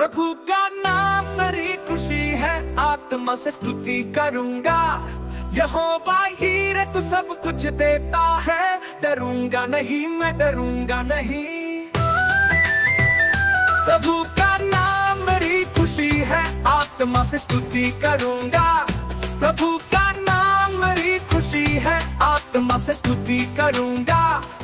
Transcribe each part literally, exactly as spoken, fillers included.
प्रभु का नाम मेरी खुशी है, आत्मा से स्तुति करूंगा। यहोवा हीरे तू सब कुछ देता है, डरूंगा नहीं मैं डरूंगा नहीं। प्रभु का नाम मेरी खुशी है, आत्मा से स्तुति करूंगा। प्रभु का नाम मेरी खुशी है, आत्मा से स्तुति करूंगा।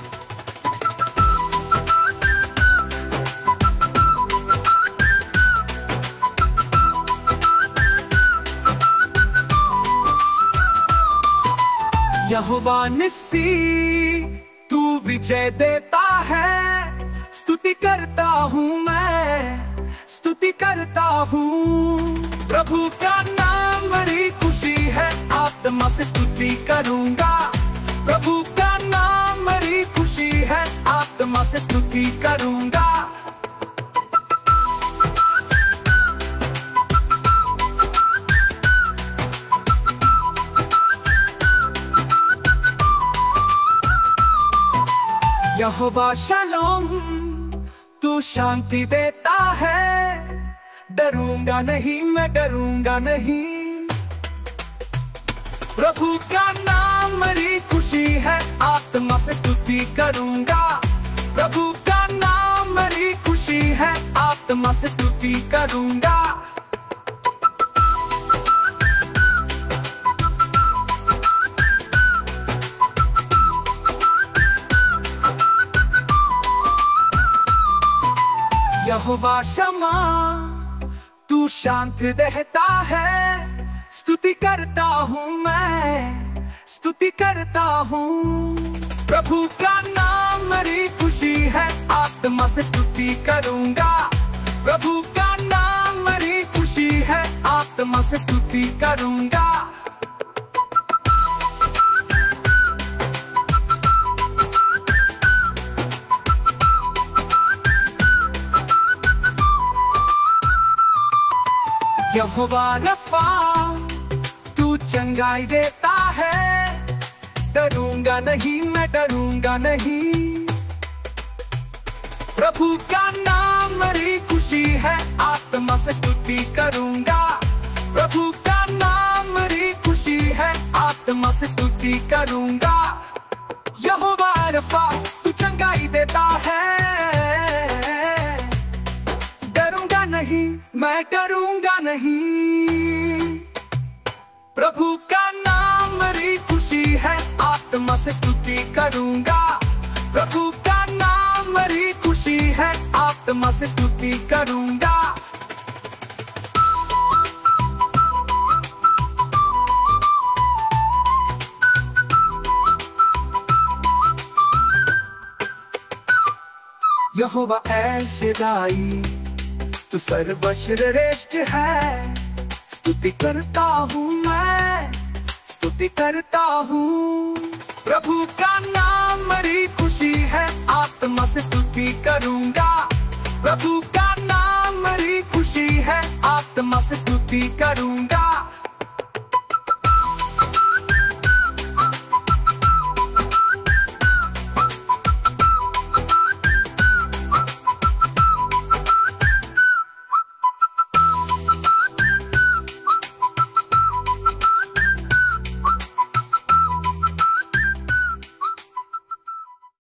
यहोवा निस्सी तू विजय देता है, स्तुति करता हूँ मैं, स्तुति करता हूँ। प्रभु का नाम मेरी खुशी है, आत्मा से स्तुति करूंगा। प्रभु का नाम मेरी खुशी है, आत्मा से स्तुति करूंगा। यहोवा शलोम तू शांति देता है, डरूंगा नहीं मैं डरूंगा नहीं। प्रभु का नाम मेरी खुशी है, आत्मा से स्तुति करूंगा। प्रभु का नाम मेरी खुशी है, आत्मा से स्तुति करूंगा। यहोवा क्षमा तू शांति देता है, स्तुति करता हूँ मैं, स्तुति करता हूँ। प्रभु का नाम मेरी खुशी है, आत्मा से स्तुति करूंगा। प्रभु का नाम मेरी खुशी है, आत्मा से स्तुति करूंगा। यहोवा रफा तू चंगाई देता है, डरूंगा नहीं मैं डरूंगा नहीं। प्रभु का नाम मेरी खुशी है, आत्मा से स्तुति करूंगा। प्रभु का नाम मेरी खुशी है, आत्मा से स्तुति करूंगा। यहोवा रफा तू चंगाई देता है, नहीं मैं डरूंगा नहीं। प्रभु का नाम मेरी खुशी है, आत्मा से स्तुति करूंगा। प्रभु का नाम मेरी खुशी है, आत्मा से स्तुति करूंगा। यहोवा एल-शदाई तू सर्वश्रेष्ठ है, स्तुति करता हूँ मैं, स्तुति करता हूँ। प्रभु का नाम मेरी खुशी है, आत्मा से स्तुति करूंगा। प्रभु का नाम मेरी खुशी है, आत्मा से स्तुति करूंगा।